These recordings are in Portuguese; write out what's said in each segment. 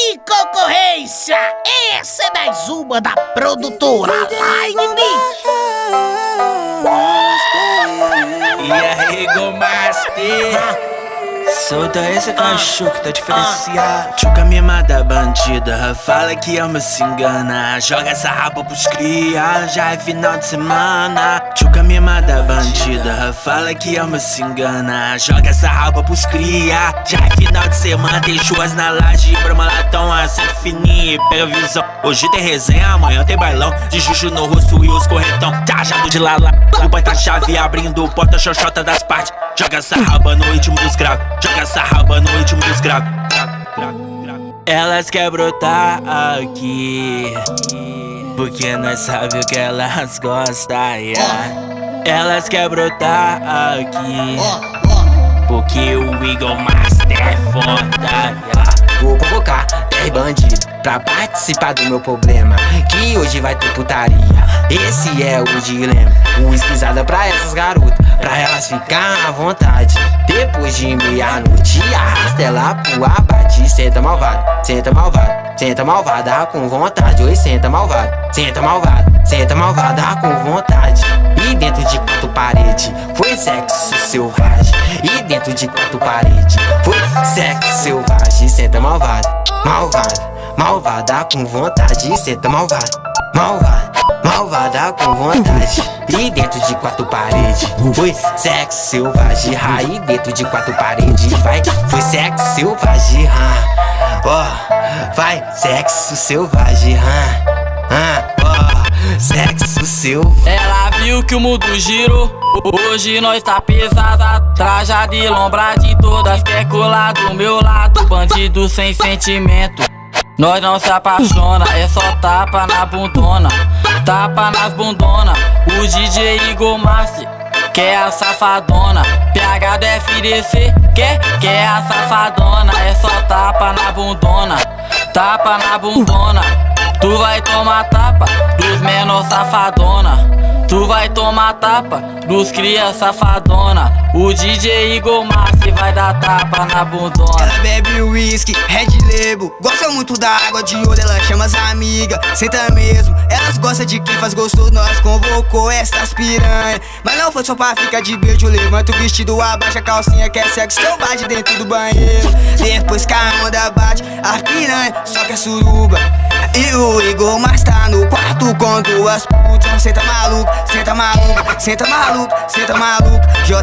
aí, concorrência? Essa é mais uma da produtora Line Beat. E aí, Gomaster? Solta esse cachorro que tá diferenciado. Tchuca mimada bandida, fala que ama se engana. Joga essa raba pros cria, já é final de semana. Tchuca mimada bandida, fala que ama se engana. Joga essa raba pros cria, já é final de semana. Tem churras na laje, brama latão, assim fininha e pega visão. Hoje tem resenha, amanhã tem bailão. De juju no rosto e os corretão, tajado de lala. O boy tá chave abrindo porta xoxota das partes. Joga essa raba no ritmo dos graves, joga essa raba no ritmo dos graves. Elas quer brotar aqui, porque nós sabe o que elas gostam, yeah. Elas quer brotar aqui, porque o Eagle Master é foda, yeah. Vou convocar 10 bandidos pra participar do meu problema, que hoje vai ter putaria. Esse é o dilema. Esquisada pra essas garotas, pra elas ficar à vontade. Depois de meia-noite, arrasta ela pro abate. Senta malvada, senta malvada, senta malvada com vontade. Oi, senta malvada, senta malvada, senta malvada com vontade. E dentro de 4 paredes foi sexo selvagem. E dentro de 4 paredes foi sexo selvagem. Senta malvada, malvada, malvada com vontade. Senta malvada, malvada, malvada com vontade. E dentro de 4 paredes foi sexo selvagem. E dentro de 4 paredes foi sexo selvagem. Vai sexo selvagem. Sexo selvagem. Ela viu que o mundo girou, hoje nós tá pesada. Trajada e lombrade, todas quer colar do meu lado. Bandido sem sentimento, nós não se apaixona, é só tapa na bundona, tapa nas bundona. O DJ Eagle Master quer a safadona, PH do FDC quer a safadona. É só tapa na bundona, tapa na bundona. Tu vai tomar tapa dos menor safadona, tu vai tomar tapa dos cria safadona. O DJ Eagle Master vai dar tapa na bundona. Ela bebe whisky, Red Label, gosta muito da água de ouro, ela chama as amigas, senta mesmo. Elas gostam de quem faz gostoso, nós convocou essas piranha. Mas não foi só pra ficar de beijo, levanta o vestido, abaixa a calcinha, quer sexo selvagem dentro do banheiro. Depois que a onda bate, as piranha só quer suruba. E o Eagle Master tá no quarto com 2 putas. Senta maluco, senta maluco, senta maluco, senta maluco.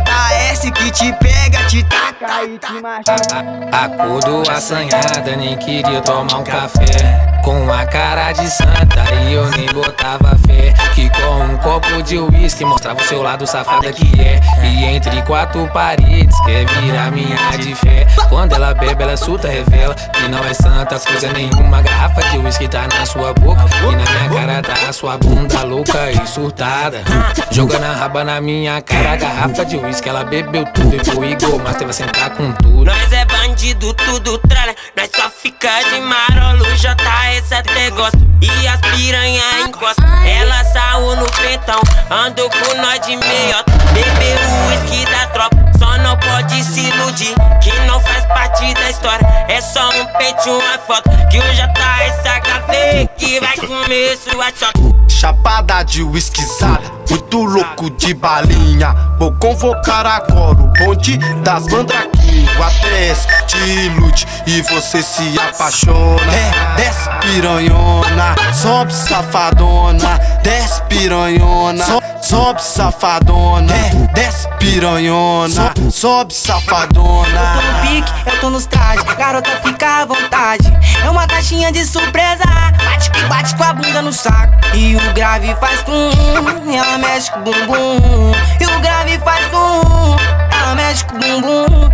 JS que te pega, te taca e te machuca. Acordou assanhada, nem queria tomar um café. Com a cara de santa e eu nem botava fé. Que com um copo de uísque mostrava o seu lado safada que é. E entre 4 paredes quer virar minha de fé. Quando ela bebe ela surta, revela que não é santa coisa nenhuma. Garrafa de uísque tá na sua boca e na minha cara tá a sua bunda louca e surtada. Jogando a raba na minha cara, garrafa de uísque ela bebeu tudo. E pro Eagle Master vai sentar com tudo. Nós é bandido, tudo tralha, nós só fica de marolo. JS até gosta e as piranha encosta. Ela saiu no pentão, andou com nós de meiota. Bebeu o uísque da tropa, só não pode se iludir que não faz parte da história. É só um pente, uma foto, que o JS HV que vai comer sua chota. Chapada de whiskyzada, muito louco de balinha. Vou convocar agora o bonde das mandraquinhas. O APS te ilude e você se apaixona. Desce piranhona, sobe safadona. Desce piranhona, sobe safadona. Desce piranhona, sobe safadona. Eu tô no pique, eu tô nos trajes, garota fica à vontade. É uma caixinha de surpresa, bate que bate com a bunda no saco. E o grave faz tum, ela mexe com o bumbum. E o grave faz tum, ela mexe com o bumbum.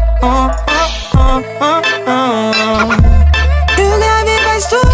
E o grave faz tum,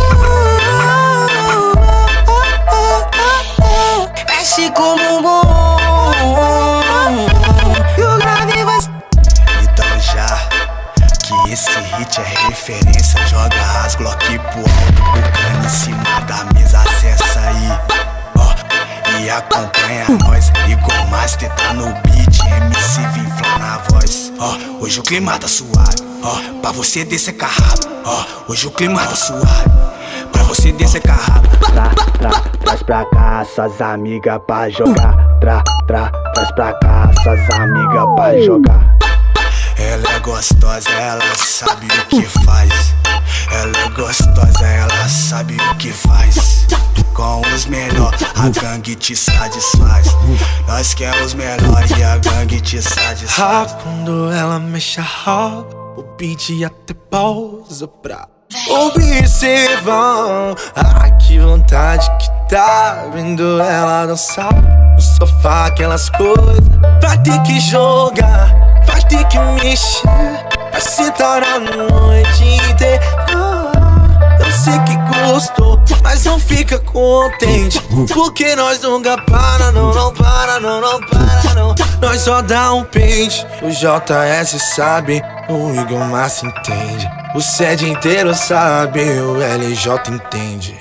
mexe com o bumbum. E o grave faz. Então já que esse hit é referência, joga as Glock pro alto, bocando em cima da mesa, acessa aí, ó, e acompanha nós. Eagle Master tá no beat, MC Vinfla na voz, ó, hoje o clima tá suave, ó, pra você descer carrado. Ó, hoje o clima tá suave, pra você descer carrado. Traz pra cá suas amigas pra jogar. Traz pra cá suas amigas pra jogar. Ela é gostosa, ela sabe o que faz. Ela é gostosa, ela sabe o que faz. Com os menores, a gangue te satisfaz. Nós que é os menores e a gangue te satisfaz. Quando ela mexe a roda, o beat até pausa pra observar. Ai, que vontade que tá vendo ela dançar no sofá, aquelas coisas. Vai ter que jogar, vai ter que mexer, vai sentar a noite inteira. Eu sei que gostou, mas não fica contente, porque nós nunca para, não para, não para, não. Nós só dá um pente. O JS sabe, o Igor Massa entende, o Sede inteiro sabe, o LJ entende.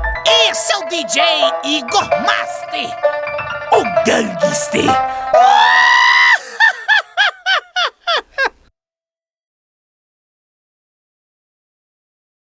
Esse é o DJ Igor Master, o gangster.